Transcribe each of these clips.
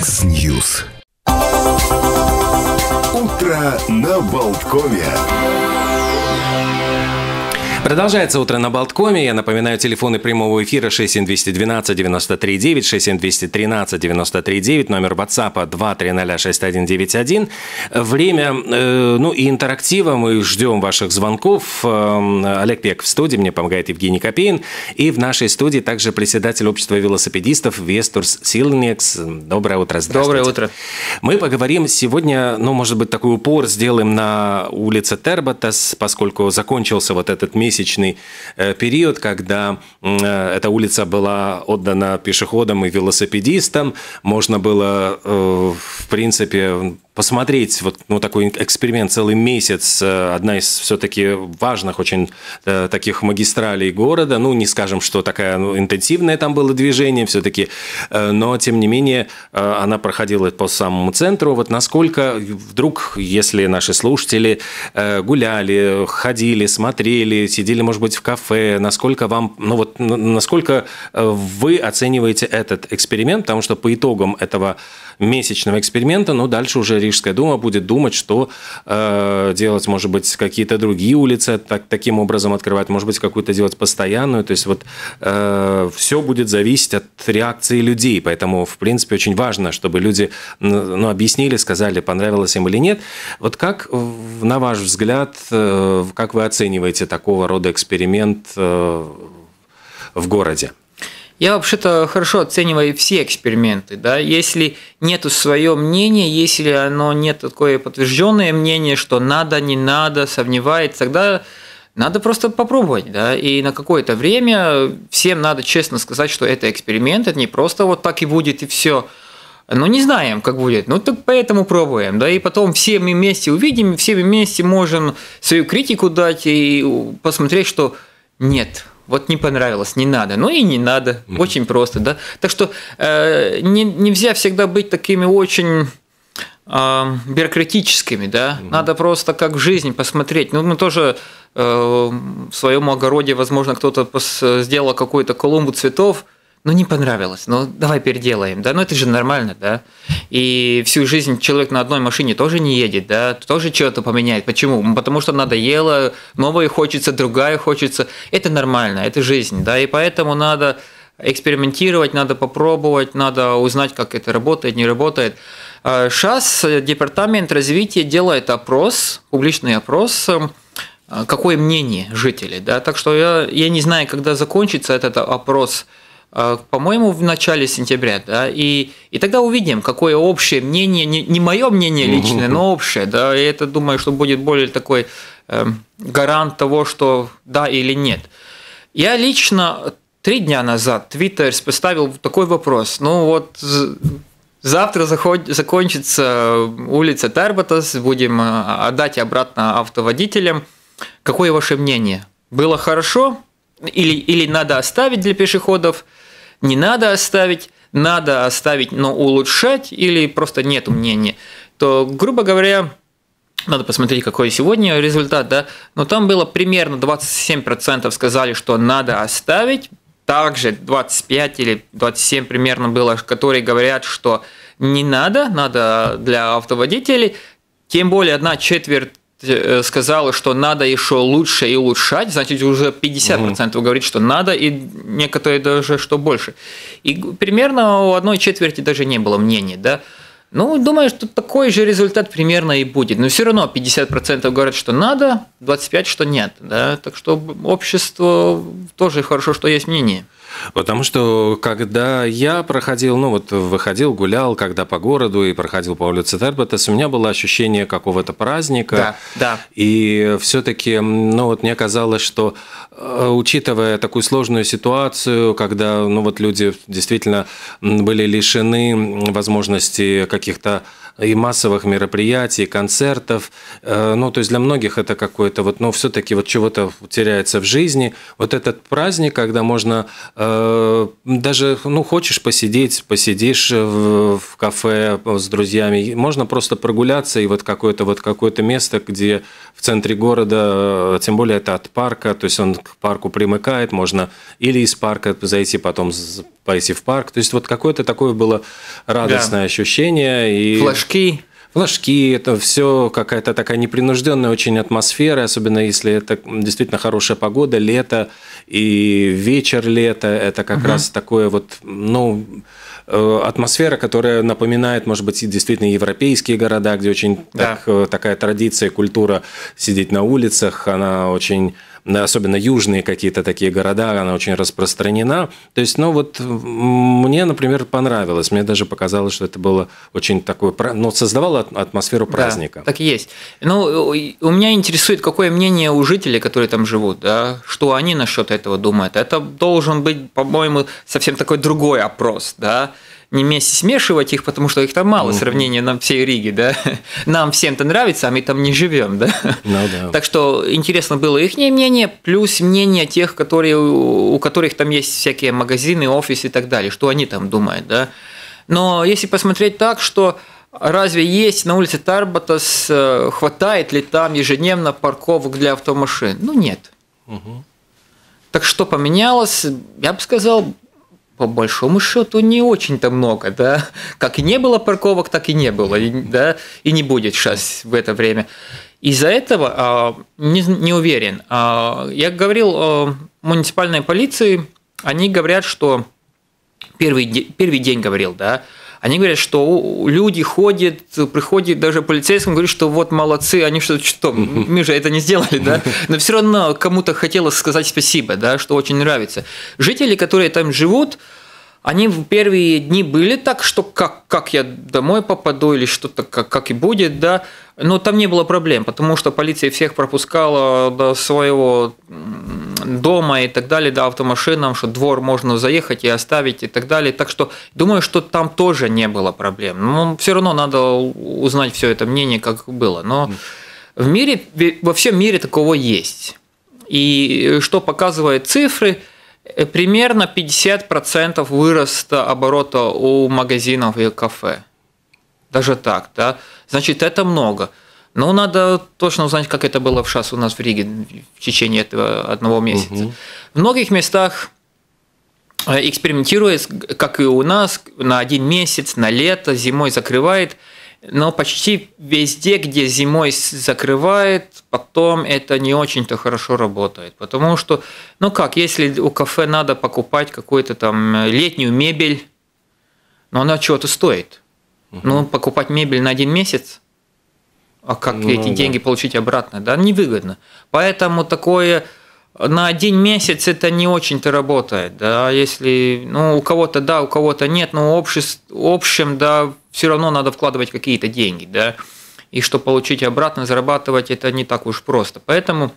Яндекс.Ньюс. Утро на Болткове. Продолжается «Утро на Болткоме». Я напоминаю, телефоны прямого эфира 67212-93-9, 67213-93-9, номер WhatsApp 2306191. Время, и интерактива. Мы ждем ваших звонков. Олег Пек в студии, мне помогает Евгений Копейн. И в нашей студии также председатель общества велосипедистов Вестурс Силнекс. Доброе утро, здравствуйте. Доброе утро. Мы поговорим сегодня, может быть, такой упор сделаем на улице Тербатас, поскольку закончился вот этот месячный период, когда эта улица была отдана пешеходам и велосипедистам. Можно было, в принципе, посмотреть такой эксперимент целый месяц. Одна из все-таки важных очень таких магистралей города. Не скажем, что такая интенсивное там было движение все-таки, но тем не менее она проходила по самому центру. Насколько вдруг, если наши слушатели гуляли, ходили, смотрели, сидели, может быть, в кафе, насколько вам, насколько вы оцениваете этот эксперимент, потому что по итогам этого месячного эксперимента, дальше уже Рижская дума будет думать, что делать, может быть, какие-то другие улицы таким образом открывать, может быть, какую-то делать постоянную. То есть все будет зависеть от реакции людей, поэтому, в принципе, очень важно, чтобы люди объяснили, сказали, понравилось им или нет. Как, на ваш взгляд, как вы оцениваете такого рода эксперимент в городе? Я вообще-то хорошо оцениваю все эксперименты, да. Если нету своего мнения, если оно нет такое подтвержденное мнение, что надо, не надо, сомневается, тогда надо просто попробовать, да. И на какое-то время всем надо честно сказать, что это эксперимент, это не просто вот так и будет и все. Не знаем, как будет, так поэтому пробуем, да, и потом все мы вместе увидим, все мы вместе можем свою критику дать и посмотреть, что нет. Не понравилось, не надо. И не надо. Очень просто, да. Так что нельзя всегда быть такими очень бюрократическими, да. Надо просто как в жизни посмотреть. Мы тоже в своем огороде, возможно, кто-то сделал какую-то клумбу цветов, не понравилось, давай переделаем, да, это же нормально, да, и всю жизнь человек на одной машине тоже не едет, да, тоже что-то поменяет, почему? Потому что надоело, новое хочется, другая хочется, это нормально, это жизнь, да, и поэтому надо экспериментировать, надо попробовать, надо узнать, как это работает, не работает. Сейчас департамент развития делает опрос, публичный опрос, какое мнение жителей, да, так что я не знаю, когда закончится этот опрос. По-моему, в начале сентября, да, и тогда увидим, какое общее мнение, не мое мнение личное, но общее, да, и это, думаю, что будет более такой гарант того, что да или нет. Я лично 3 дня назад в Твиттер поставил такой вопрос, завтра закончится улица Тербатас, будем отдать обратно автоводителям, какое ваше мнение? Было хорошо? Или надо оставить для пешеходов, не надо оставить, но улучшать, или просто нет мнения, то, грубо говоря, надо посмотреть, какой сегодня результат, да, но там было примерно 27% сказали, что надо оставить, также 25 или 27 примерно было, которые говорят, что не надо, надо для автоводителей, тем более 1/4 сказала, что надо еще лучше и улучшать, значит, уже 50% говорит, что надо, и некоторые даже, что больше. И примерно у 1/4 даже не было мнений, да. Думаю, что такой же результат примерно и будет. Но все равно 50% говорят, что надо, 25% что нет, да. Так что общество тоже хорошо, что есть мнение. Потому что, когда я проходил, выходил, гулял, когда по городу и проходил по улице Тербатас, у меня было ощущение какого-то праздника. Да. И все-таки, мне казалось, что, учитывая такую сложную ситуацию, когда, люди действительно были лишены возможности каких-то и массовых мероприятий, концертов. Ну, то есть для многих это какое-то вот, ну, все-таки вот чего-то теряется в жизни. Вот этот праздник, когда можно даже, ну, хочешь посидеть, посидишь в кафе с друзьями, можно просто прогуляться, и вот какое-то место, где в центре города, тем более это от парка, то есть он к парку примыкает, можно или из парка зайти, потом пойти в парк. То есть вот какое-то такое было радостное ощущение. И флажки, это все какая-то такая непринужденная очень атмосфера, особенно если это действительно хорошая погода, лето и вечер лета, это как раз такое вот, ну, атмосфера, которая напоминает, может быть, действительно европейские города, где очень такая традиция, культура сидеть на улицах, она очень, особенно южные какие-то такие города, она очень распространена. То есть, ну вот мне, например, понравилось, мне даже показалось, что это было очень такое, ну, создавало атмосферу праздника. Да, так и есть. Ну, у меня интересует, какое мнение у жителей, которые там живут, да, что они насчет этого думают. Это должен быть, по-моему, совсем такой другой опрос, да. Не вместе смешивать их, потому что их там мало, сравнения на всей Риге, да. Нам всем-то нравится, а мы там не живем, да. Так что интересно было их мнение, плюс мнение тех, у которых там есть всякие магазины, офисы и так далее, что они там думают, да. Но если посмотреть так, что разве есть на улице Тарбатас, хватает ли там ежедневно парковок для автомашин? Ну, нет. Так что поменялось, я бы сказал, по большому счету не очень-то много, да. Как и не было парковок, так и не было, да, и не будет сейчас в это время. Из-за этого не уверен. Я говорил муниципальной полиции, они говорят, что первый день говорил, да. Они говорят, что люди приходят даже полицейским, говорят, что вот молодцы, они что, мы же это не сделали, да, но все равно кому-то хотелось сказать спасибо, да, что очень нравится. Жители, которые там живут, они в первые дни были так, что как я домой попаду или что-то как и будет, да, но там не было проблем, потому что полиция всех пропускала до своего дома и так далее, до автомашин, что двор можно заехать и оставить и так далее. Так что думаю, что там тоже не было проблем. Но все равно надо узнать все это мнение, как было. Но в мире, во всем мире такого есть. И что показывают цифры, примерно 50% выроста оборота у магазинов и кафе. Даже так, да? Значит, это много. Но надо точно узнать, как это было сейчас у нас в Риге в течение этого одного месяца. В многих местах экспериментирует, как и у нас, на 1 месяц, на лето, зимой закрывает. Но почти везде, где зимой закрывает, потом это не очень-то хорошо работает. Потому что, ну как, если у кафе надо покупать какую-то там летнюю мебель, но она чего-то стоит. Ну, покупать мебель на 1 месяц, а как эти деньги получить обратно, да, невыгодно. Поэтому такое на 1 месяц это не очень-то работает, да, если, ну, у кого-то да, у кого-то нет, но в общем, да, все равно надо вкладывать какие-то деньги, да, и чтобы получить обратно, зарабатывать, это не так уж просто. Поэтому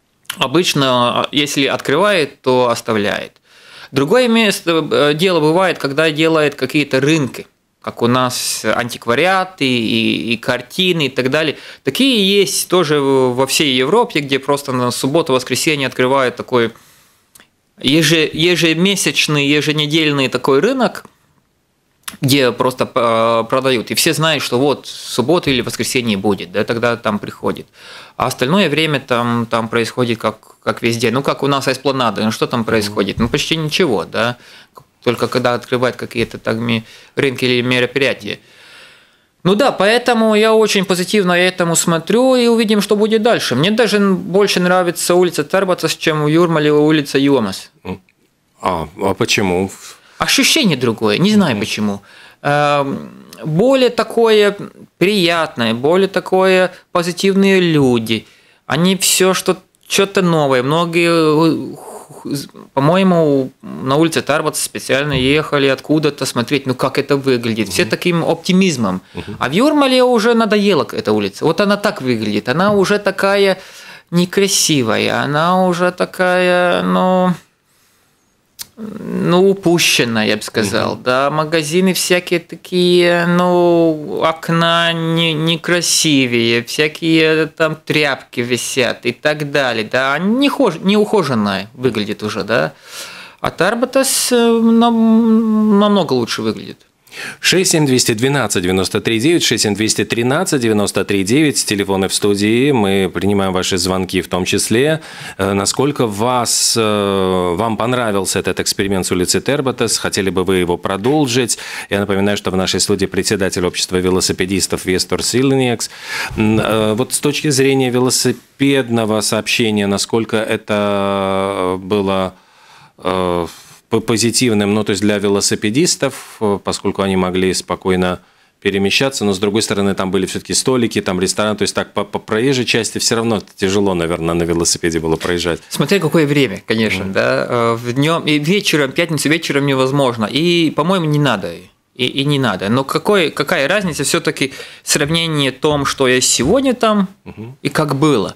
обычно, если открывает, то оставляет. Другое дело бывает, когда делает какие-то рынки, как у нас антиквариаты и картины и так далее. Такие есть тоже во всей Европе, где просто на субботу-воскресенье открывают такой ежемесячный, еженедельный такой рынок, где просто продают. И все знают, что вот суббота или воскресенье будет, да, тогда там приходит. А остальное время там происходит как везде. Ну, как у нас Эспланада, ну что там происходит? Ну, почти ничего, да. Только когда открывают какие-то там рынки или мероприятия. Ну да, поэтому я очень позитивно этому смотрю и увидим, что будет дальше. Мне даже больше нравится улица Тарбатас, чем в Юрмале улица Юомас. А почему? Ощущение другое, не знаю почему. Более такое приятное, более такое позитивные люди. Они все что-то новое. Многие, по-моему, на улице Тарбатас специально ехали откуда-то смотреть, ну как это выглядит. Все таким оптимизмом. А в Юрмале уже надоела эта улица. Вот она так выглядит. Она уже такая некрасивая. Она уже такая, ну... упущено, я бы сказал. Да, магазины всякие такие, окна некрасивее, всякие там тряпки висят и так далее. Да, неухоженно выглядит уже, да. А Тербатас намного лучше выглядит. 67212-93-9, 67213-93-9, телефоны в студии, мы принимаем ваши звонки в том числе. Насколько вам понравился этот эксперимент с улицы Тербатас, хотели бы вы его продолжить? Я напоминаю, что в нашей студии председатель общества велосипедистов Вестор Силнекс. Вот с точки зрения велосипедного сообщения, насколько это было позитивным, то есть для велосипедистов, поскольку они могли спокойно перемещаться, но с другой стороны там были все-таки столики, там ресторан, то есть так по проезжей части все равно тяжело, наверное, на велосипеде было проезжать. Смотря какое время, конечно, да, в днем и вечером, пятницу вечером невозможно, и, по-моему, не надо. И не надо. Но какая разница все-таки сравнение том, что я сегодня там и как было.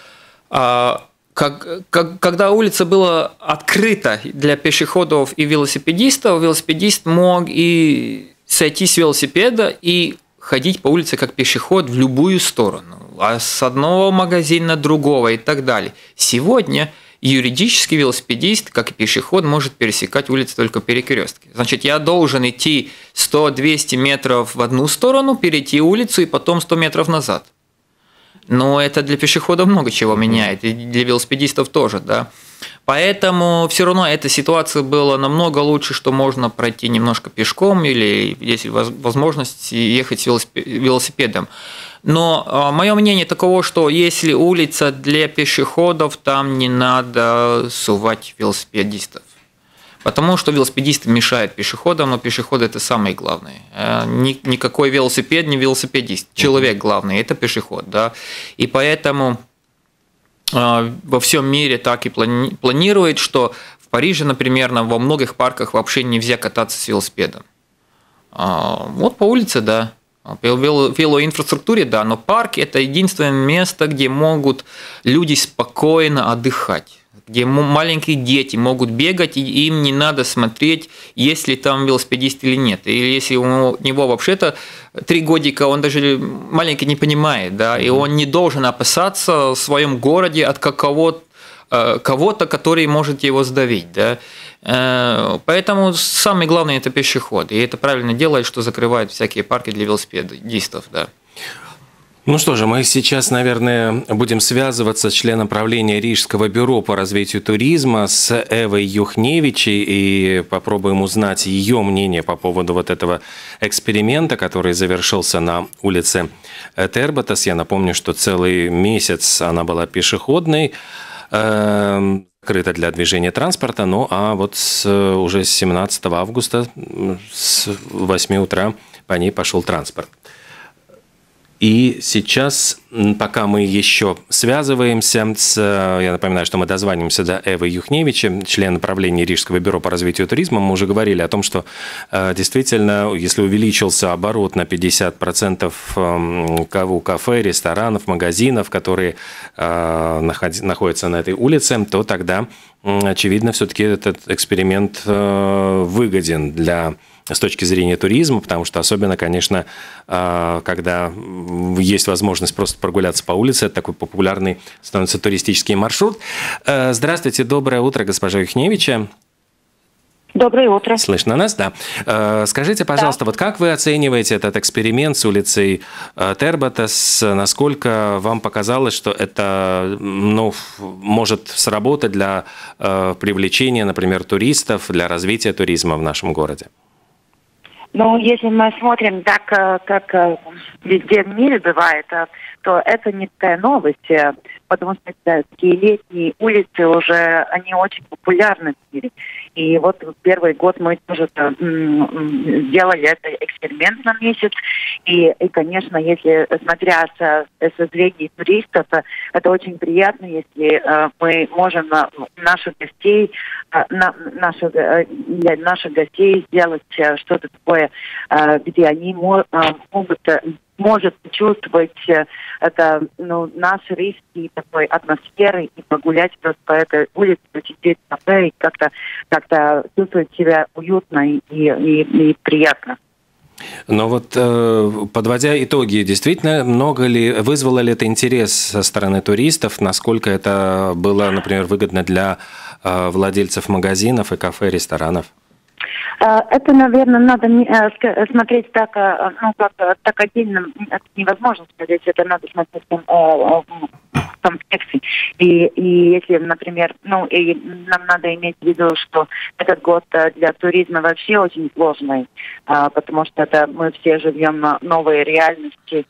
Когда улица была открыта для пешеходов и велосипедистов, велосипедист мог и сойти с велосипеда и ходить по улице как пешеход в любую сторону, а с одного магазина другого и так далее. Сегодня юридически велосипедист, как и пешеход, может пересекать улицу только в перекрестке. Значит, я должен идти 100-200 метров в одну сторону, перейти улицу и потом 100 метров назад. Но это для пешеходов много чего меняет, и для велосипедистов тоже, да. Поэтому все равно эта ситуация была намного лучше, что можно пройти немножко пешком или, если возможность, ехать с велосипедом. Но мое мнение таково, что если улица для пешеходов, там не надо сувать велосипедистов. Потому что велосипедисты мешают пешеходам, но пешеходы – это самое главное. Никакой велосипед не велосипедист. Человек главный – это пешеход. Да? И поэтому во всем мире так и планируют, что в Париже, например, во многих парках вообще нельзя кататься с велосипедом. Вот по улице, да. По велоинфраструктуре, да, но парк – это единственное место, где могут люди спокойно отдыхать, где маленькие дети могут бегать, и им не надо смотреть, есть ли там велосипедист или нет. Или если у него вообще-то 3 годика, он даже маленький не понимает, да, и он не должен опасаться в своем городе от кого-то, который может его сдавить, да. Поэтому самое главное – это пешеход, и это правильно делает, что закрывают всякие парки для велосипедистов, да. Ну что же, мы сейчас, наверное, будем связываться с членом правления Рижского бюро по развитию туризма, с Эвой Юхневичей, и попробуем узнать ее мнение по поводу вот этого эксперимента, который завершился на улице Тербатас. Я напомню, что целый месяц она была пешеходной, закрыта для движения транспорта, а вот уже с 17 августа с 8 утра по ней пошел транспорт. И сейчас, пока мы еще связываемся я напоминаю, что мы дозвонимся до Эвы Юхневича, члена правления Рижского бюро по развитию туризма, мы уже говорили о том, что действительно, если увеличился оборот на 50% у кафе, ресторанов, магазинов, которые находятся на этой улице, то тогда, очевидно, все-таки этот эксперимент выгоден с точки зрения туризма, потому что особенно, конечно, когда есть возможность просто прогуляться по улице, это такой популярный становится туристический маршрут. Здравствуйте, доброе утро, госпожа Юхневича. Доброе утро. Слышно нас, да. Скажите, пожалуйста, вот как вы оцениваете этот эксперимент с улицей Тербатас? Насколько вам показалось, что это может сработать для привлечения, например, туристов, для развития туризма в нашем городе? Если мы смотрим так, как везде в мире бывает, то это не такая новость, потому что такие летние улицы уже, они очень популярны в мире. И вот первый год мы тоже сделали этот эксперимент на месяц. И конечно, если смотря со зрения туристов, это очень приятно, если мы можем наших гостей, для наших гостей сделать что-то такое, где они могут может почувствовать это, наш рижский такой атмосферы и погулять просто по этой улице, посидеть в кафе и как-то чувствовать себя уютно и приятно. Но вот подводя итоги, действительно, вызвало ли это интерес со стороны туристов, насколько это было, например, выгодно для владельцев магазинов и кафе, ресторанов? Это, наверное, надо смотреть так, так отдельно, это невозможно сказать, это надо смотреть в контексте. И если, например, и нам надо иметь в виду, что этот год для туризма вообще очень сложный, потому что мы все живем в новой реальности,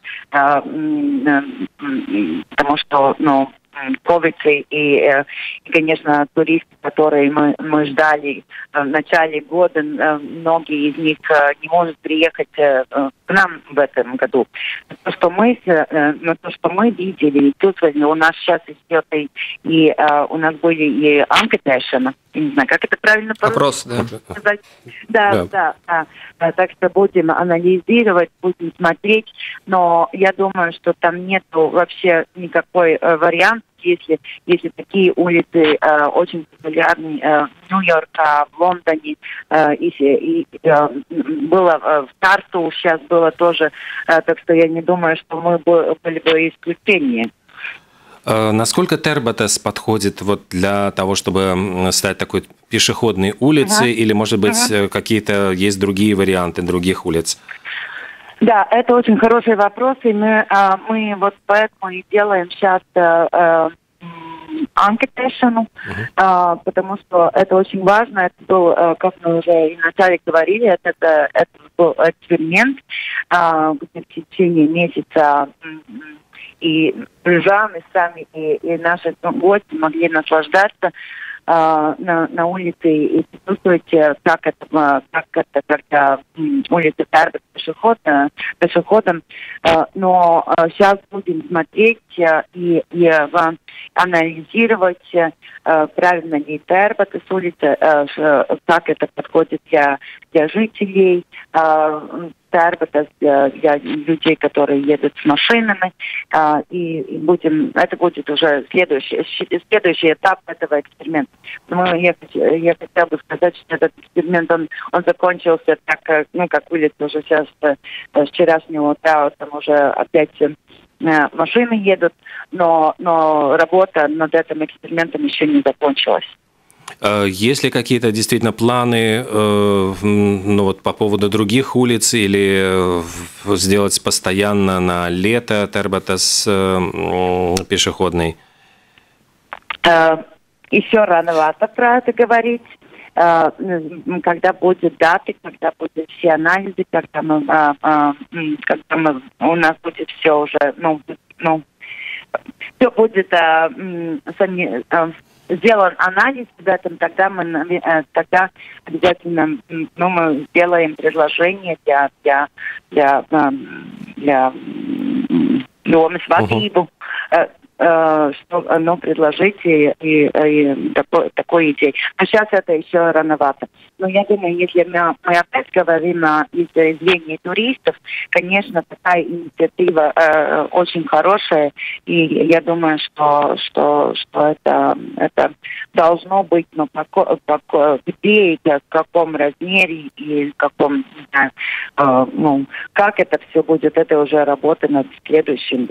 потому что, COVID и, конечно, туристы, которые мы ждали в начале года, многие из них не могут приехать к нам в этом году. То, что мы видели и чувствовали, у нас сейчас идет и у нас были и анкетēšana, не знаю, как это правильно опрос, сказать. Да. Так что будем анализировать, будем смотреть, но я думаю, что там нету вообще никакой вариант, если такие улицы очень популярны в Нью-Йорке, в Лондоне, и было в Тарту, сейчас было тоже, так что я не думаю, что мы были бы исключением. Насколько Тербатас подходит для того, чтобы стать такой пешеходной улицей, или, может быть, какие-то есть другие варианты других улиц? Да, это очень хороший вопрос, и мы вот поэтому и делаем сейчас анкетēšanu, потому что это очень важно. Это был, как мы уже и вначале говорили, это был эксперимент, где в течение месяца и рижане сами, и наши гости могли наслаждаться на улице и чувствовать, как это когда улица Тербатас пешеходом. Но сейчас будем смотреть и анализировать, правильно ли Тербатас улица, как это подходит для жителей Тербатас, для людей, которые едут с машинами, и это будет уже следующий этап этого эксперимента. Я хотела бы сказать, что этот эксперимент, он закончился так, как улица уже сейчас с вчерашнего утра, там уже опять машины едут, но работа над этим экспериментом еще не закончилась. Есть ли какие-то действительно планы по поводу других улиц или сделать постоянно на лето Тербатас пешеходный? Еще рановато про это говорить. Когда будет даты, когда будут все анализы, когда у нас будет все уже, все будет сделан анализ в этом, тогда обязательно мы сделаем предложение для свадьбы, что предложите и такой идеи. Но сейчас это еще рановато. Но я думаю, если мы опять говорим о изъявлении туристов, конечно, такая инициатива очень хорошая, и я думаю, что это должно быть, но где и в каком размере и в каком, не знаю, как это все будет, это уже работа над следующим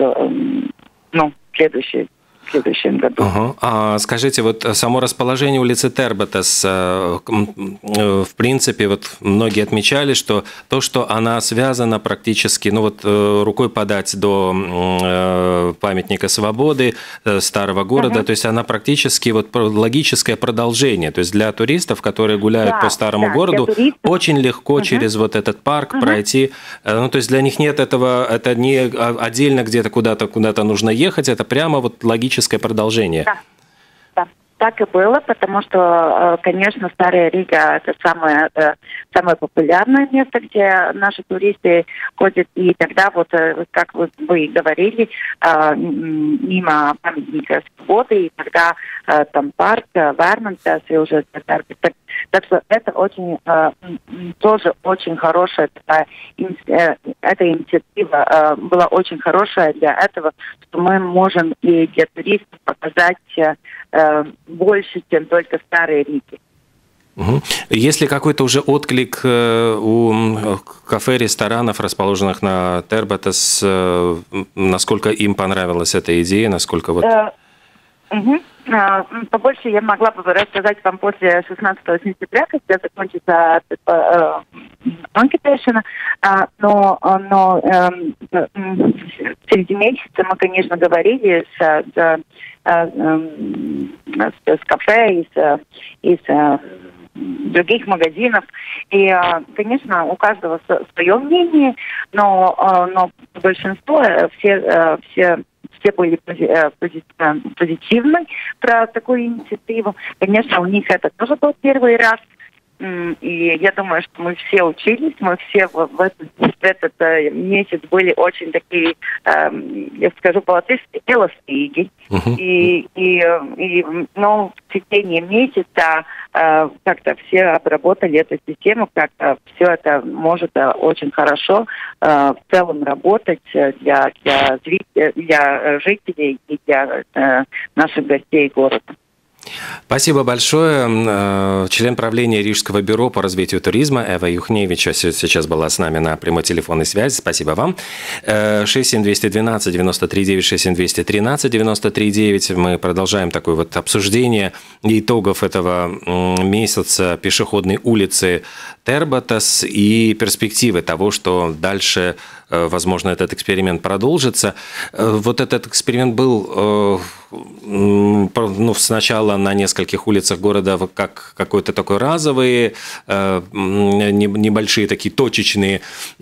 в следующем году. А скажите, само расположение улицы Тербатас, в принципе, многие отмечали, что то, что она связана практически, рукой подать до памятника свободы, старого города, то есть она практически логическое продолжение. То есть для туристов, которые гуляют по старому городу, очень легко через этот парк пройти. То есть для них нет этого, это не отдельно где-то куда-то нужно ехать, это прямо логическое продолжение. Да, так и было, потому что, конечно, Старая Рига – это самое популярное место, где наши туристы ходят. И тогда, как вы говорили, мимо памятника свободы, и тогда там парк, Вērmantās, и уже Так что это очень, тоже очень хорошая такая, эта инициатива была очень хорошая для этого, что мы можем и для туристов показать больше, чем только старые реки. Есть ли какой-то уже отклик у кафе, ресторанов, расположенных на Тербатас, насколько им понравилась эта идея, насколько вот... Побольше я могла бы рассказать вам после 16 сентября, когда закончится анкетация, но в середине месяца мы, конечно, говорили с кафе и с других магазинов. И, конечно, у каждого свое мнение, но большинство, все были позитивны про такую инициативу. Конечно, у них это тоже был первый раз. И я думаю, что мы все учились, мы все в этот месяц были очень такие, я скажу по-латышски, эластиги. Но в течение месяца как-то все обработали эту систему, как-то все это может очень хорошо в целом работать для жителей и для наших гостей города. Спасибо большое. Член правления Рижского бюро по развитию туризма Эва Юхневич сейчас была с нами на прямой телефонной связи. Спасибо вам. 67212 939 67213 939. Мы продолжаем такое вот обсуждение итогов этого месяца пешеходной улицы Тербатас и перспективы того, что дальше, возможно, этот эксперимент продолжится. Вот этот эксперимент был сначала на нескольких улицах города как какой-то такой разовые, небольшие такие точечные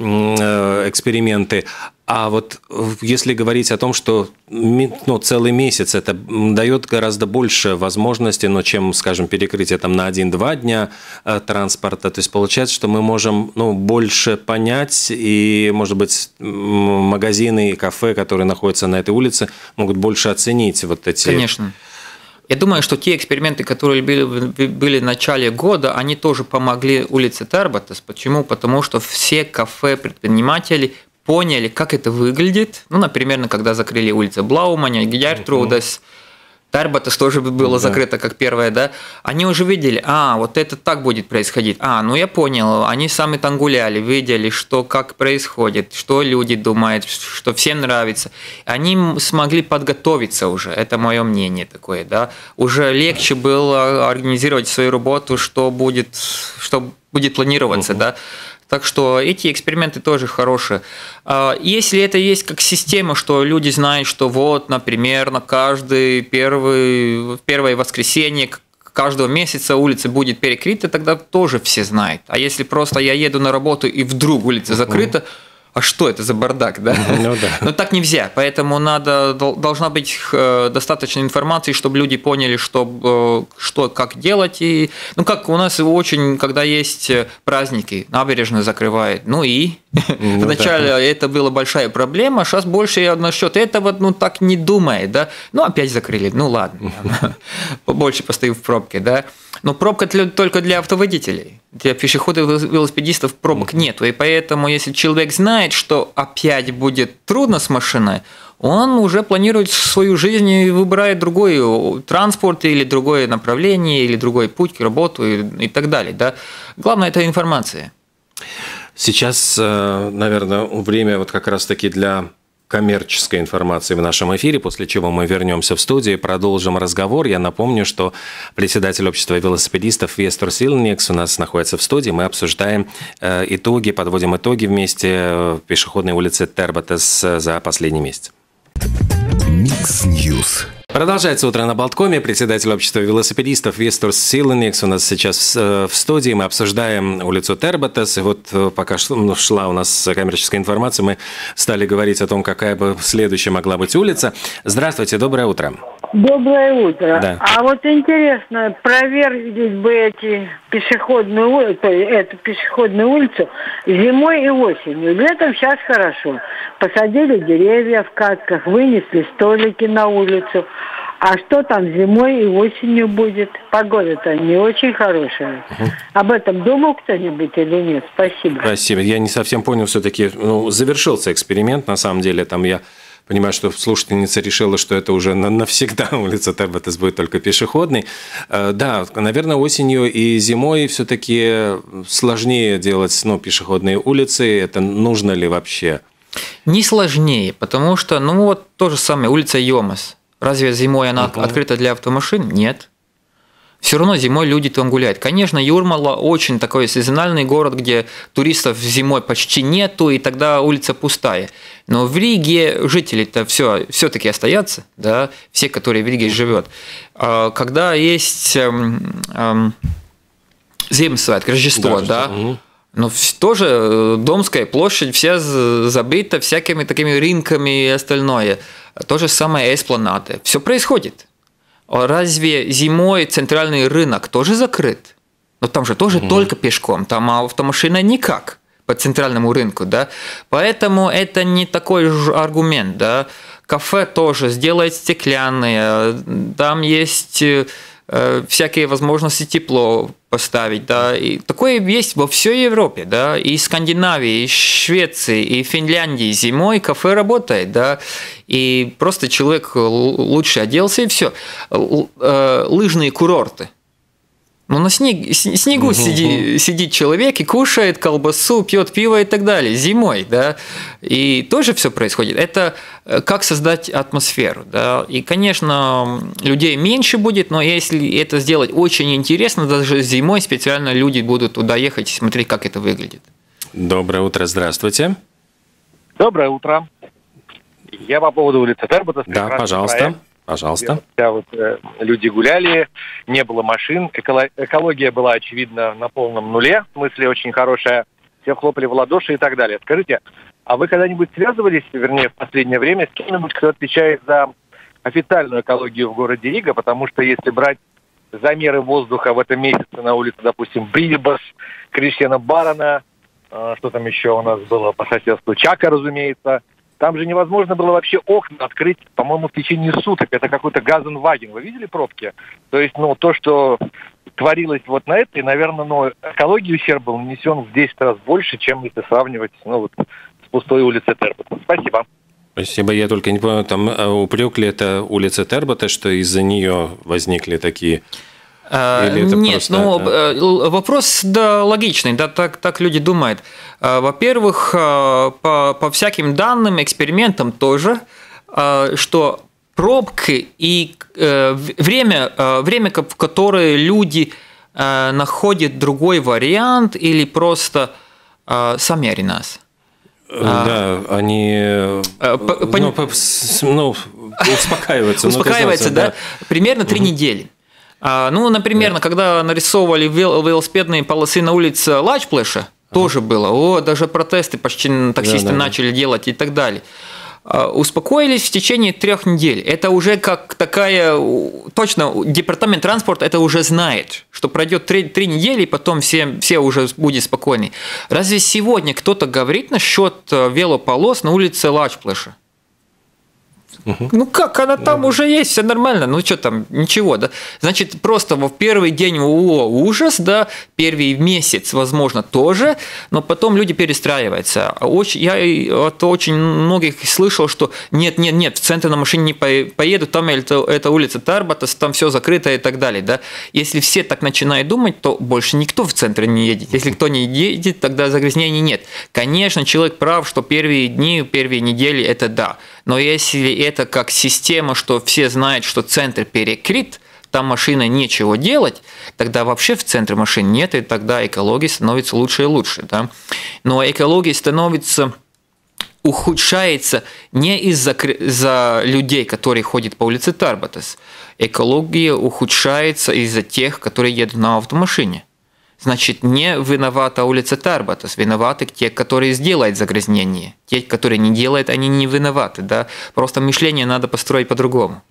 эксперименты. А вот если говорить о том, что целый месяц это дает гораздо больше возможностей, чем, скажем, перекрытие там на 1-2 дня транспорта, то есть получается, что мы можем больше понять, и, может быть, магазины и кафе, которые находятся на этой улице, могут больше оценить вот эти... Конечно. Я думаю, что те эксперименты, которые были в начале года, они тоже помогли улице Тербатас. Почему? Потому что все кафе-предприниматели поняли, как это выглядит. Например, когда закрыли улицу Блауманя, Гертрудас, Тербатас тоже было закрыто как первое, да. Они уже видели, вот это так будет происходить. Я понял, они сами там гуляли, видели, как происходит, что люди думают, что всем нравится. Они смогли подготовиться уже, это мое мнение такое, да. Уже легче было организировать свою работу, что будет планироваться, да. Так что эти эксперименты тоже хорошие. Если это есть как система, что люди знают, что например, на каждое первое воскресенье каждого месяца улица будет перекрыта, тогда тоже все знают. А если просто я еду на работу и вдруг улица закрыта, что это за бардак, да? Но так нельзя, поэтому должна быть достаточно информации, чтобы люди поняли, что как делать. И, как у нас когда есть праздники, набережную закрывают, вначале это была большая проблема, сейчас больше насчет этого, так не думает, да? Опять закрыли, ладно, побольше постою в пробке, да? Но пробка только для автоводителей. Для пешеходов и велосипедистов пробок нету. И поэтому, если человек знает, что опять будет трудно с машиной, он уже планирует свою жизнь и выбирает другой транспорт или другое направление, или другой путь к работе и так далее. Да? Главное – это информация. Сейчас, наверное, время как раз-таки для коммерческой информации в нашем эфире, после чего мы вернемся в студию и продолжим разговор. Я напомню, что председатель общества велосипедистов Вестор Силникс у нас находится в студии. Мы обсуждаем подводим итоги вместе пешеходной улицы Тербатас за последний месяц. Микс Ньюс. Продолжается утро на Болткоме. Председатель общества велосипедистов Вестор Силникс у нас сейчас в студии. Мы обсуждаем улицу Тербатас. И пока шла у нас коммерческая информация, мы стали говорить о том, какая бы следующая могла быть улица. Здравствуйте, доброе утро. Доброе утро. Да. А интересно, проверить бы эту пешеходную улицу зимой и осенью. Летом сейчас хорошо. Посадили деревья в катках, вынесли столики на улицу. А что там зимой и осенью будет? Погода-то не очень хорошая. Об этом думал кто-нибудь или нет? Спасибо. Спасибо. Я не совсем понял все-таки. Завершился эксперимент, на самом деле. Там я понимаю, что слушательница решила, что это уже навсегда улица Терботес будет только пешеходной. Да, наверное, осенью и зимой все-таки сложнее делать пешеходные улицы. Это нужно ли вообще? Не сложнее, потому что, то же самое, улица Йомас. Разве зимой она открыта для автомашин? Нет. Все равно зимой люди там гуляют. Конечно, Юрмала очень такой сезональный город, где туристов зимой почти нету, и тогда улица пустая. Но в Риге жители-то все-таки остаются, да, все, которые в Риге живут. Когда есть Земсвят, Рождество, да, но тоже Домская площадь вся забита всякими такими рынками и остальное. То же самое эспланады. Все происходит. Разве зимой центральный рынок тоже закрыт? Но там же тоже только пешком, там автомашина никак по центральному рынку, да? Поэтому это не такой же аргумент, да? Кафе тоже сделать стеклянные, там есть всякие возможности тепло поставить, да, и такое есть во всей Европе, да, и Скандинавии, и Швеции, и Финляндии зимой кафе работает, да, и просто человек лучше оделся и все. Лыжные курорты. На снегу сидит человек и кушает колбасу, пьет пиво и так далее, зимой, да, и тоже все происходит. Это как создать атмосферу, да, и, конечно, людей меньше будет, но если это сделать очень интересно, даже зимой специально люди будут туда ехать и смотреть, как это выглядит. Доброе утро, здравствуйте. Доброе утро. Я по поводу улицы Терботес. Да, пожалуйста. Пожалуйста. Люди гуляли, не было машин, экология была, очевидно, на полном нуле, в смысле очень хорошая, все хлопали в ладоши и так далее. Скажите, а вы когда-нибудь связывались, вернее, в последнее время, с кем-нибудь, кто отвечает за официальную экологию в городе Рига? Потому что если брать замеры воздуха в этом месяце на улице, допустим, Брибас, Кришьяна Барона, что там еще у нас было по соседству, Чака, разумеется, там же невозможно было вообще окна открыть, по-моему, в течение суток. Это какой-то Газенваген. Вы видели пробки? То есть, то, что творилось вот на этой, наверное, экологии ущерб был нанесен в 10 раз больше, чем если сравнивать, с пустой улицей Терботес. Спасибо. Спасибо. Я только не понял, там упрек ли это улица Терботес, что из-за нее возникли такие... Нет, вопрос, да, логичный, да, так люди думают. Во-первых, по всяким данным, экспериментам тоже, что пробки и время, в которое люди находят другой вариант или просто сами нас. Да, они успокаиваются. Успокаиваются, да, примерно 3 недели. Например, когда нарисовывали велосипедные полосы на улице Лачплеша, тоже было. Даже протесты почти таксисты начали делать и так далее. Успокоились в течение 3 недель. Это уже как такая... Точно, департамент транспорта это уже знает, что пройдет 3 недели, и потом все уже будет спокойны. Разве сегодня кто-то говорит насчет велополос на улице Лачплеша? Как, она там уже есть, все нормально, что там, ничего, да. Значит, просто в первый день ужас, да, первый месяц, возможно, тоже, но потом люди перестраиваются. Я от очень многих слышал, что нет, в центр на машине не поеду, там это улица Терботес, там все закрыто и так далее, да. Если все так начинают думать, то больше никто в центр не едет. Если кто не едет, тогда загрязнений нет. Конечно, человек прав, что первые дни, первые недели – это да. Но если это как система, что все знают, что центр перекрыт, там машина нечего делать, тогда вообще в центре машин нет, и тогда экология становится лучше и лучше. Да? Но экология ухудшается не из-за людей, которые ходят по улице Терботес. Экология ухудшается из-за тех, которые едут на автомашине. Значит, не виновата улица Терботес, виноваты те, которые сделают загрязнение. Те, которые не делают, они не виноваты. Да? Просто мышление надо построить по-другому.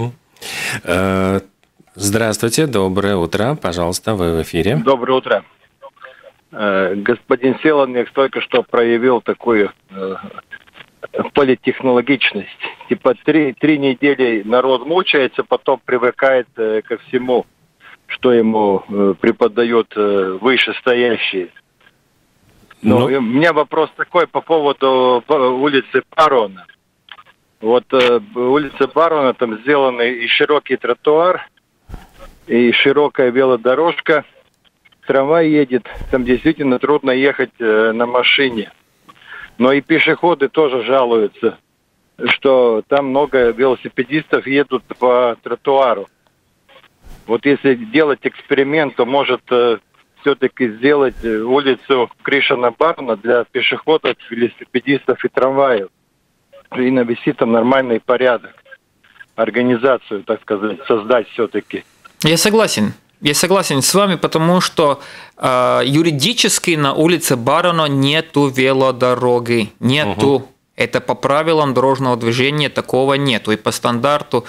Здравствуйте, доброе утро. Пожалуйста, вы в эфире. Доброе утро. Господин Селанекс только что проявил такую политтехнологичность. Типа 3 недели народ мучается, потом привыкает ко всему, что ему преподает вышестоящие. Но у меня вопрос такой по поводу улицы Барона. Вот улица Барона, там сделанный и широкий тротуар, и широкая велодорожка. Трамвай едет, там действительно трудно ехать на машине. Но и пешеходы тоже жалуются, что там много велосипедистов едут по тротуару. Вот если делать эксперимент, то может все-таки сделать улицу Кришана-Барона для пешеходов, велосипедистов и трамваев. И навести там нормальный порядок, организацию, так сказать, создать все-таки. Я согласен с вами, потому что юридически на улице Барона нету велодороги, нету. Это по правилам дорожного движения такого нету. И по стандарту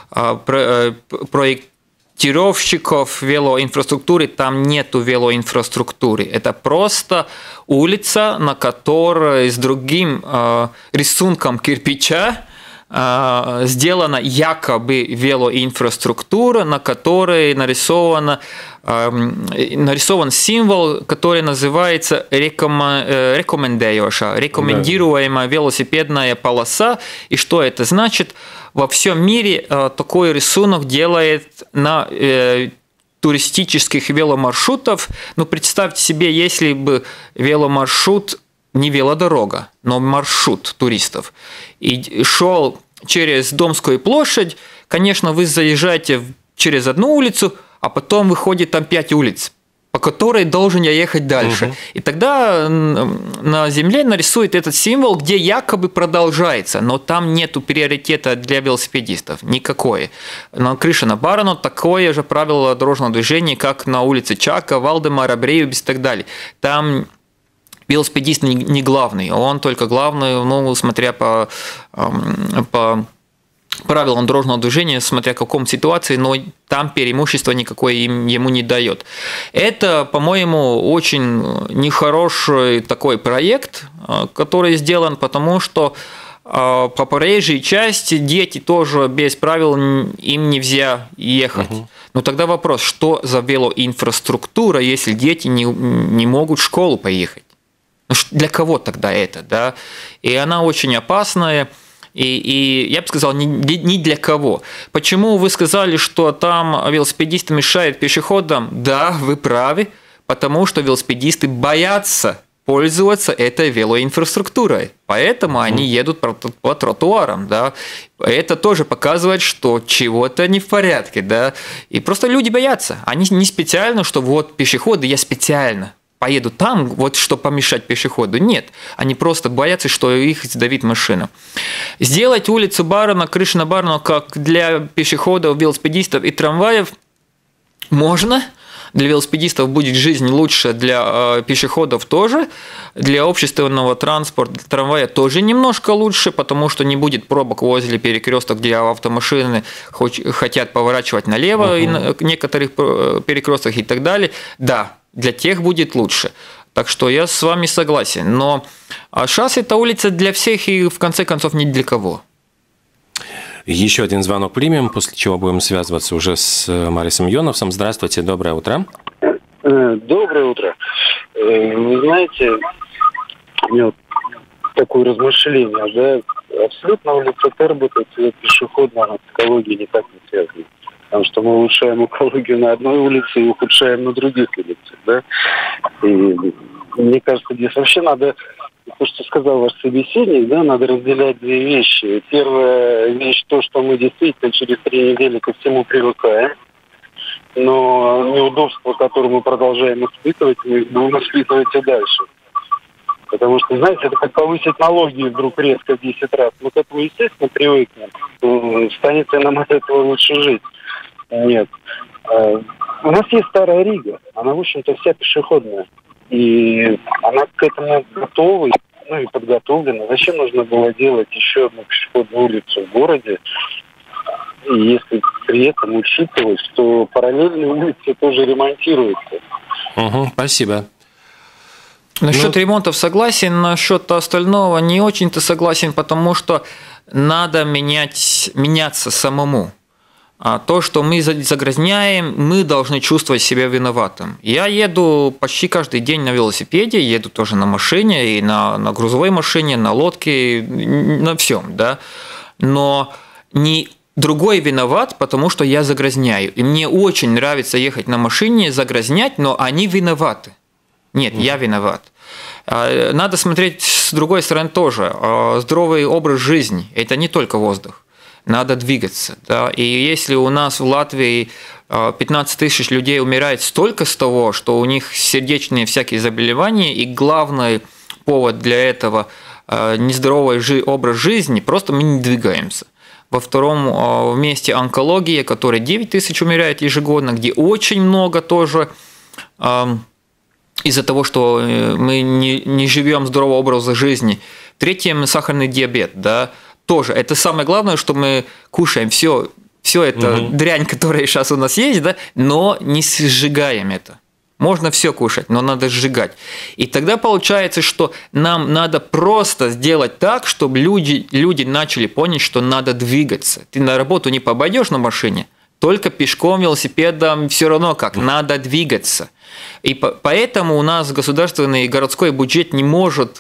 проектировщиков велоинфраструктуры там нету велоинфраструктуры. Это просто улица, на которой с другим рисунком кирпича сделана якобы велоинфраструктура, на которой нарисован символ, который называется рекомендуемая велосипедная полоса. И что это значит? Во всем мире такой рисунок делает на туристических веломаршрутов. Ну, представьте себе, если бы веломаршрут, не велодорога, но маршрут туристов, и шел через Домскую площадь, конечно, вы заезжаете через одну улицу, а потом выходит там 5 улиц, по которой должен я ехать дальше. И тогда на земле нарисует этот символ, где якобы продолжается, но там нету приоритета для велосипедистов, никакой. На Кришана-Барона такое же правило дорожного движения, как на улице Чака, Валдемара, Брейвибис и так далее. Там велосипедист не главный, он только главный, ну, смотря по правилам дорожного движения, смотря в каком ситуации, но там преимущества никакое ему не дает. Это, по-моему, очень нехороший такой проект, который сделан, потому что по проезжей части дети тоже без правил им нельзя ехать. Но тогда вопрос, что за велоинфраструктура, если дети не могут в школу поехать? Для кого тогда это, да? И она очень опасная, и я бы сказал, не для кого. Почему вы сказали, что там велосипедисты мешают пешеходам? Да, вы правы, потому что велосипедисты боятся пользоваться этой велоинфраструктурой, поэтому они едут по тротуарам, да. Это тоже показывает, что чего-то не в порядке, да. И просто люди боятся, они не специально, что вот пешеходы, я специально поеду там, вот что помешать пешеходу. Нет, они просто боятся, что их сдавит машина. Сделать улицу Барона, Кришана-Барона как для пешеходов, велосипедистов и трамваев можно. Для велосипедистов будет жизнь лучше, для пешеходов тоже, для общественного транспорта, для трамвая тоже немножко лучше, потому что не будет пробок возле перекресток, где автомашины хотят поворачивать налево и на некоторых перекрестках и так далее. Да, для тех будет лучше. Так что я с вами согласен. Но сейчас эта улица для всех и в конце концов не для кого. Еще один звонок примем, после чего будем связываться уже с Марисом Йонасом. Здравствуйте, доброе утро. Доброе утро. Вы знаете, у меня вот такое размышление, да, абсолютно улица Тербота, цвет пешеходный, она с экологией никак не связана. Потому что мы улучшаем экологию на одной улице и ухудшаем на других улицах, да. И мне кажется, здесь вообще надо, то, что сказал ваш собеседник, да, надо разделять две вещи. Первая вещь то, что мы действительно через 3 недели ко всему привыкаем, но неудобства, которые мы продолжаем испытывать, мы будем испытывать и дальше. Потому что, знаете, это как повысить налоги вдруг резко в 10 раз. Мы к этому, естественно, привыкнем. Станет ли нам от этого лучше жить? Нет. У нас есть Старая Рига. Она, в общем-то, вся пешеходная. И она к этому готова, ну и подготовлена. Зачем нужно было делать еще одну пешеходную улицу в городе, если при этом учитывать, что параллельные улицы тоже ремонтируются? Спасибо. Насчет ремонтов согласен, насчет остального не очень-то согласен, потому что надо меняться самому. А то, что мы загрязняем, мы должны чувствовать себя виноватым. Я еду почти каждый день на велосипеде, еду тоже на машине, и на грузовой машине, на лодке, на всем, да. Но не другой виноват, потому что я загрязняю. И мне очень нравится ехать на машине, загрязнять, но они виноваты. Нет, я виноват. Надо смотреть с другой стороны тоже. Здоровый образ жизни – это не только воздух. Надо двигаться. Да? И если у нас в Латвии 15 тысяч людей умирает столько с того, что у них сердечные всякие заболевания, и главный повод для этого нездоровый образ жизни, просто мы не двигаемся. Во втором месте онкология, которая 9 тысяч умирает ежегодно, где очень много тоже из-за того, что мы не живем здорового образа жизни. Третьим – сахарный диабет, да, тоже. Это самое главное, что мы кушаем все это дрянь, которая сейчас у нас есть, да, но не сжигаем это. Можно все кушать, но надо сжигать. И тогда получается, что нам надо просто сделать так, чтобы люди начали понять, что надо двигаться. Ты на работу не попадешь на машине, только пешком, велосипедом, все равно как, надо двигаться. И поэтому у нас государственный городской бюджет не может...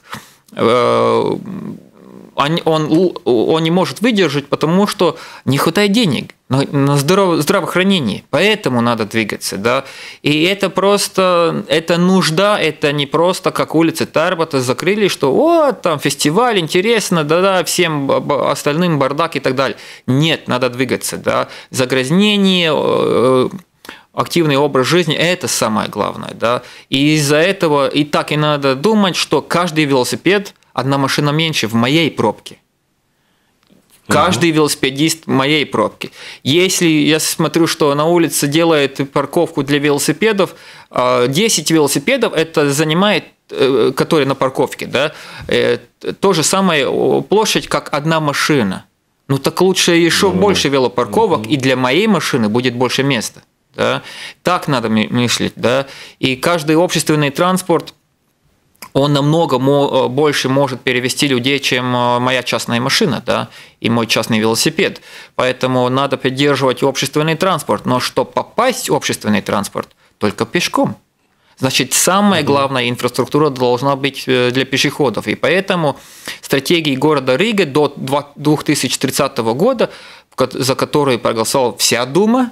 Он не может выдержать, потому что не хватает денег на здравоохранение. Поэтому надо двигаться. Да? И это просто, это нужда, это не просто как улицы Тербота закрыли, что вот там фестиваль, интересно, да-да, всем остальным бардак и так далее. Нет, надо двигаться. Да? Загрязнение, активный образ жизни – это самое главное. Да? И из-за этого и так и надо думать, что каждый велосипед – одна машина меньше в моей пробке. Каждый велосипедист в моей пробке. Если я смотрю, что на улице делают парковку для велосипедов, 10 велосипедов это занимает, которые на парковке, да, то же самое площадь, как одна машина. Ну так лучше еще больше велопарковок, и для моей машины будет больше места. Да? Так надо мыслить. Да? И каждый общественный транспорт, он намного больше может перевести людей, чем моя частная машина, да, и мой частный велосипед. Поэтому надо поддерживать общественный транспорт. Но чтобы попасть в общественный транспорт, только пешком. Значит, самая главная инфраструктура должна быть для пешеходов. И поэтому стратегии города Рига до 2030 года, за которую проголосовала вся Дума,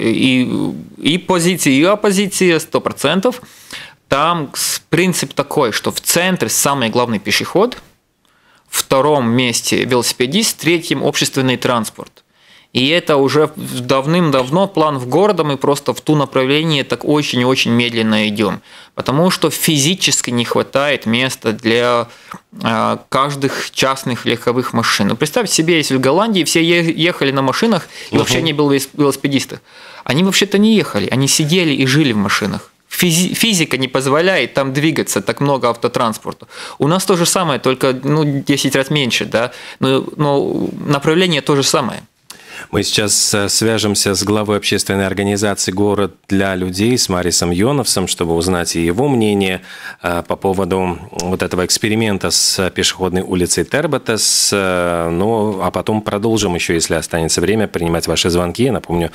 и позиции, и оппозиция 100%, там принцип такой, что в центре самый главный пешеход, в втором месте велосипедист, в третьем общественный транспорт. И это уже давным-давно план в города, мы просто в ту направление так очень-очень медленно идем. Потому что физически не хватает места для каждых частных легковых машин. Ну, представьте себе, если в Голландии все ехали на машинах и вообще не было велосипедистов. Они вообще-то не ехали, они сидели и жили в машинах. Физика не позволяет там двигаться, так много автотранспорта. У нас то же самое, только 10 раз меньше, да? Но направление то же самое. Мы сейчас свяжемся с главой общественной организации «Город для людей» с Марисом Йоновсом, чтобы узнать и его мнение по поводу вот этого эксперимента с пешеходной улицей Терботас. Ну, а потом продолжим еще, если останется время, принимать ваши звонки. Напомню,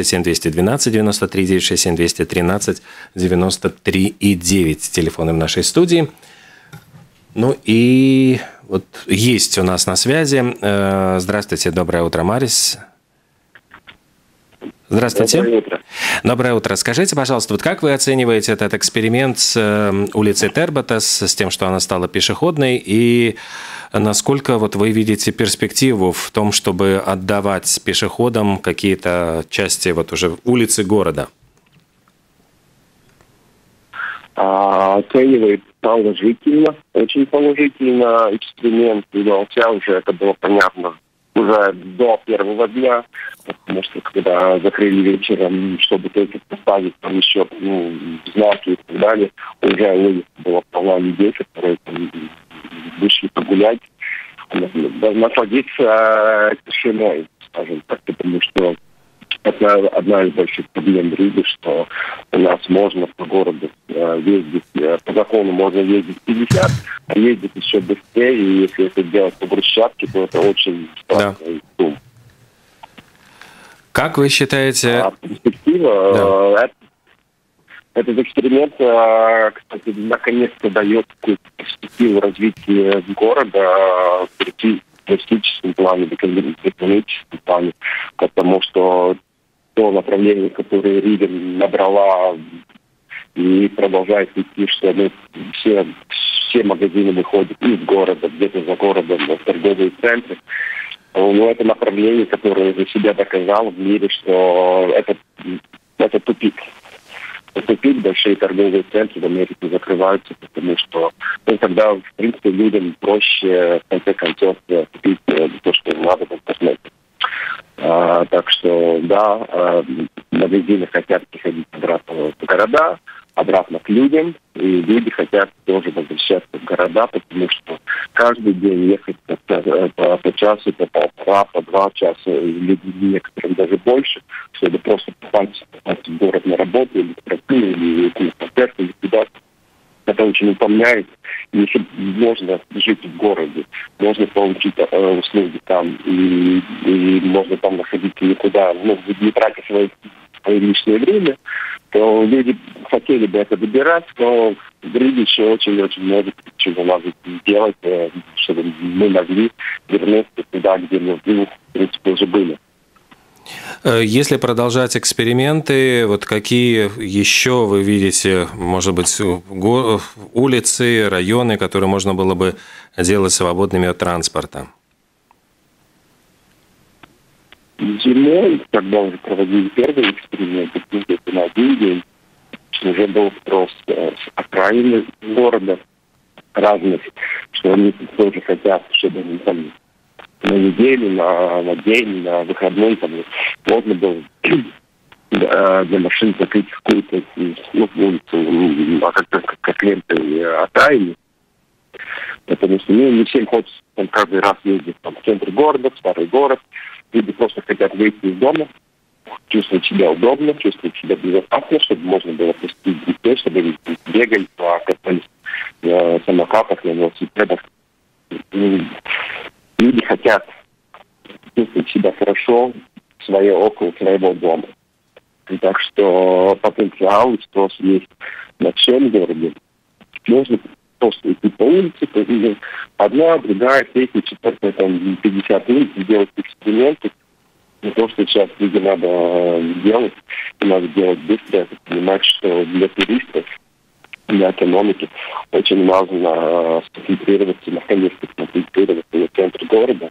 67212-93-9, 67213-93-9. Телефоны в нашей студии. Ну и вот есть у нас на связи. Здравствуйте, доброе утро, Марис. Здравствуйте. Доброе утро. Доброе утро. Скажите, пожалуйста, вот как вы оцениваете этот эксперимент с улицей Терботас, с тем, что она стала пешеходной, и насколько вот вы видите перспективу в том, чтобы отдавать пешеходам какие-то части вот уже улицы города? Оценивает положительно, очень положительно. Эксперимент удался, уже это было понятно уже до первого дня, потому что когда закрыли вечером, чтобы только поставить там еще знаки и так далее, уже улица была полна людей, которые там вышли погулять, насладиться тишиной, скажем так, потому что Это одна из больших проблем Риги, что у нас можно по городу ездить, по закону можно ездить 50, а ездить еще быстрее, и если это делать по брусчатке, то это очень страшный шум. Как вы считаете... Перспектива, этот эксперимент, кстати, наконец-то дает какую-то перспективу развития города в туристическом плане, в экономическом плане, потому что то направление, которое Рига набрала и продолжает идти, что все магазины выходят из города, где-то за городом, в торговые центры. Но это направление, которое за себя доказало в мире, что это тупик. Это тупик, большие торговые центры в Америке закрываются, потому что тогда, в принципе, людям проще, в конце концов, купить то, что им надо в интернете. Так что, да, магазины хотят приходить обратно в города, обратно к людям, и люди хотят тоже возвращаться в города, потому что каждый день ехать по часу, по полтора, по 2 часа, или некоторым даже больше, чтобы просто попасть в город на работу, или в трактир, или на концерт, или куда-то. Это очень утомляет. Если можно жить в городе, можно получить услуги там, и можно там находиться никуда, не тратя свое личное время, то люди хотели бы это выбирать, но в Риге еще очень-очень много чего надо сделать, чтобы мы могли вернуться туда, где мы, в принципе, уже были. Если продолжать эксперименты, вот какие еще вы видите, может быть, улицы, районы, которые можно было бы делать свободными от транспорта? Зимой, когда уже проводили первый эксперимент, это на один день, уже был спрос с окраины города разных, что они тоже хотят, чтобы они там на неделю, на день, на выходной там можно было для машин закрыть какую-то улицу, как лентой окраины. Потому что не всем хочется там каждый раз ездить в центр города, в старый город. Люди просто хотят выйти из дома, чувствовать себя удобно, чувствовать себя безопасно, чтобы можно было пустить детей, чтобы они бегали, катались на самокатах, на велосипедах. Люди хотят чувствовать себя хорошо около своего дома. И так что потенциал и спрос есть на всем городе. Можно просто идти по улице, одна, другая, третья, четвертая, 50 улиц, делать эксперименты. Не то, что сейчас людям надо делать, и надо делать быстро, это понимать, что для туристов, для экономики очень важно сконцентрироваться, наконец-то сконцентрироваться на центре города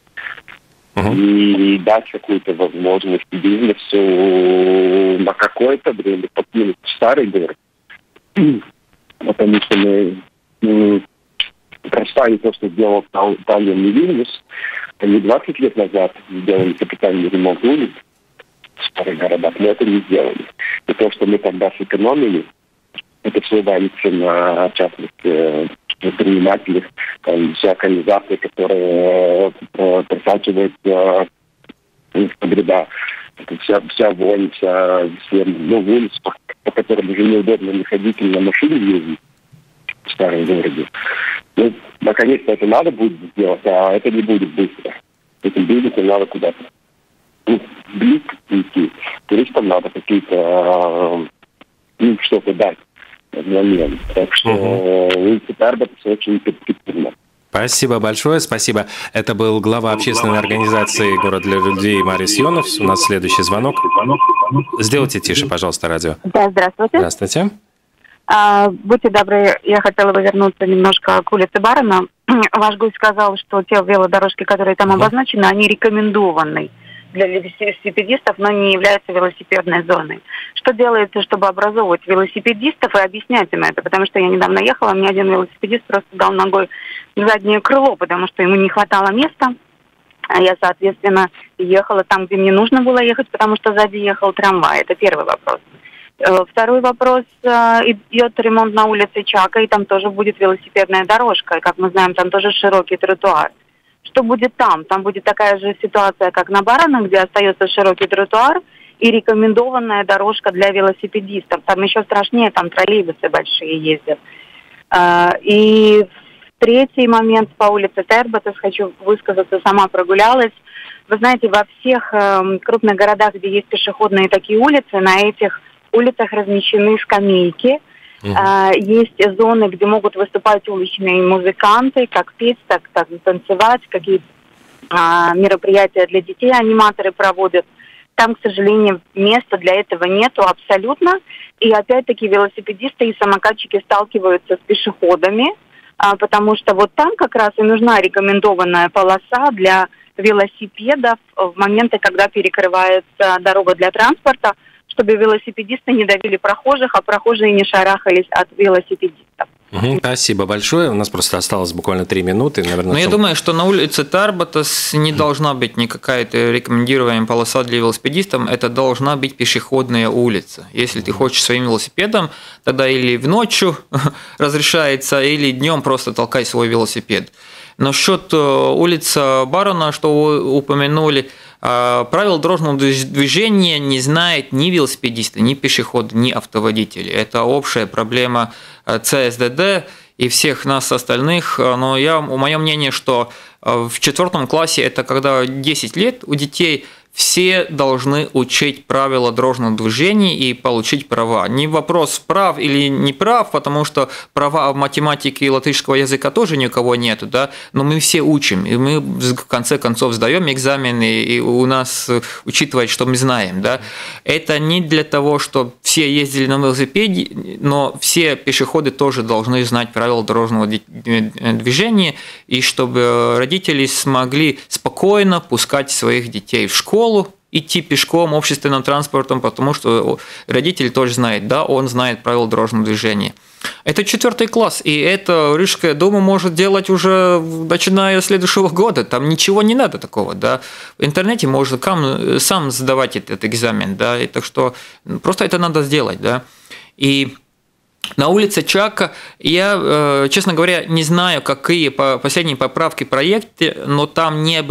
и дать какую-то возможность бизнесу на какое-то время покинуть старый город. Потому что мы простали то, что сделал Таллин и Вильнюс. Они 20 лет назад сделали капитальный ремонт улиц в старых городах, но это не сделали. И то, что мы тогда сэкономили, это все валится на частных предпринимателях, вся организация, которая просачивается в города. Вся вонь, все улицы, по которым уже неудобно не ходить или на машине ездить в старом городе. Наконец-то это надо будет сделать, а это не будет быстро. Этим бизнесом надо куда-то близко идти. Туристам надо какие-то что-то дать взамен. Так что улица Тербатас очень перспективна. Спасибо большое, спасибо. Это был глава общественной организации «Город для людей» Марис Йонов. У нас следующий звонок. Сделайте тише, пожалуйста, радио. Да, здравствуйте. Здравствуйте. Будьте добры, я хотела бы вернуться немножко к улице Барона. Ваш гость сказал, что те велодорожки, которые там обозначены, они рекомендованы для велосипедистов, но не являются велосипедной зоной. Что делается, чтобы образовывать велосипедистов и объяснять им это? Потому что я недавно ехала, мне один велосипедист просто дал ногой в заднее крыло, потому что ему не хватало места. А я, соответственно, ехала там, где мне нужно было ехать, потому что сзади ехал трамвай. Это первый вопрос. Второй вопрос. Идет ремонт на улице Чака, и там тоже будет велосипедная дорожка. И, как мы знаем, там тоже широкий тротуар. что будет там? Там будет такая же ситуация, как на Барана, где остается широкий тротуар и рекомендованная дорожка для велосипедистов. Там еще страшнее, там троллейбусы большие ездят. И третий момент по улице Терботас, хочу высказаться, сама прогулялась. Вы знаете, во всех крупных городах, где есть пешеходные такие улицы, на этих улицах размещены скамейки. Есть зоны, где могут выступать уличные музыканты, как петь, так танцевать, какие мероприятия для детей аниматоры проводят. Там, к сожалению, места для этого нету абсолютно. И опять-таки велосипедисты и самокатчики сталкиваются с пешеходами, потому что вот там как раз и нужна рекомендованная полоса для велосипедов в моменты, когда перекрывается дорога для транспорта, чтобы велосипедисты не давили прохожих, а прохожие не шарахались от велосипедистов. Спасибо большое. У нас просто осталось буквально 3 минуты. Наверное, я думаю, что на улице Терботас не должна быть никакая рекомендуемая полоса для велосипедистов, это должна быть пешеходная улица. Если ты хочешь своим велосипедом, тогда или в ночью разрешается, или днем просто толкай свой велосипед. Насчет улицы Барона, что вы упомянули, правил дорожного движения не знает ни велосипедисты, ни пешеходы, ни автоводители. Это общая проблема ЦСДД и всех нас остальных. Но мое мнение, что в 4 классе, это когда 10 лет у детей, все должны учить правила дорожного движения и получить права. Не вопрос прав или не прав, потому что права в математике и латышского языка тоже ни у кого нету, да? Но мы все учим, и мы в конце концов сдаем экзамены, и у нас учитывать, что мы знаем. Да? Это не для того, чтобы все ездили на велосипеде, но все пешеходы тоже должны знать правила дорожного движения, и чтобы родители смогли спокойно пускать своих детей в школу, идти пешком, общественным транспортом, потому что родитель тоже знает, да, он знает правила дорожного движения. Это 4 класс, и это Рижская дума может делать уже начиная с следующего года. Там ничего не надо такого, да. В интернете можно сам сдавать этот экзамен, да, и так что просто это надо сделать, да. И на улице Чака я, честно говоря, не знаю, какие последние поправки в проекте, но там не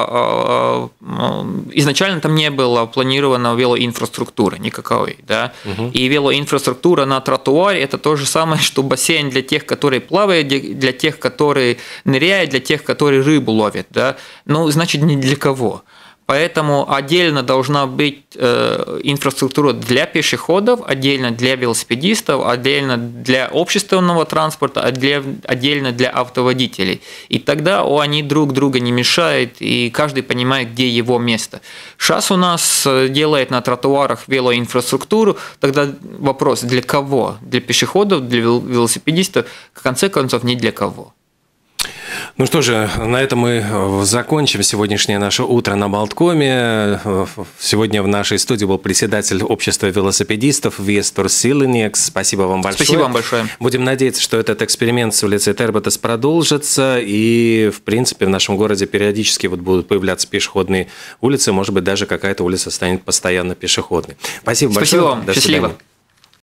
было, изначально там не было планировано велоинфраструктуры никакой, да, и велоинфраструктура на тротуаре – это то же самое, что бассейн для тех, которые плавают, для тех, которые ныряют, для тех, которые рыбу ловят, да, ну, значит, ни для кого. Поэтому отдельно должна быть инфраструктура для пешеходов, отдельно для велосипедистов, отдельно для общественного транспорта, отдельно для автоводителей. И тогда они друг друга не мешают, и каждый понимает, где его место. Сейчас у нас делает на тротуарах велоинфраструктуру, тогда вопрос, для кого? Для пешеходов, для велосипедистов, в конце концов, не для кого. Ну что же, на этом мы закончим сегодняшнее наше утро на Болткоме. Сегодня в нашей студии был председатель общества велосипедистов Viesturs Silinieks. Спасибо вам большое. Спасибо вам большое. Будем надеяться, что этот эксперимент с улицей Терботас продолжится, и, в принципе, в нашем городе периодически будут появляться пешеходные улицы, может быть, даже какая-то улица станет постоянно пешеходной. Спасибо большое. Спасибо вам. Счастливо.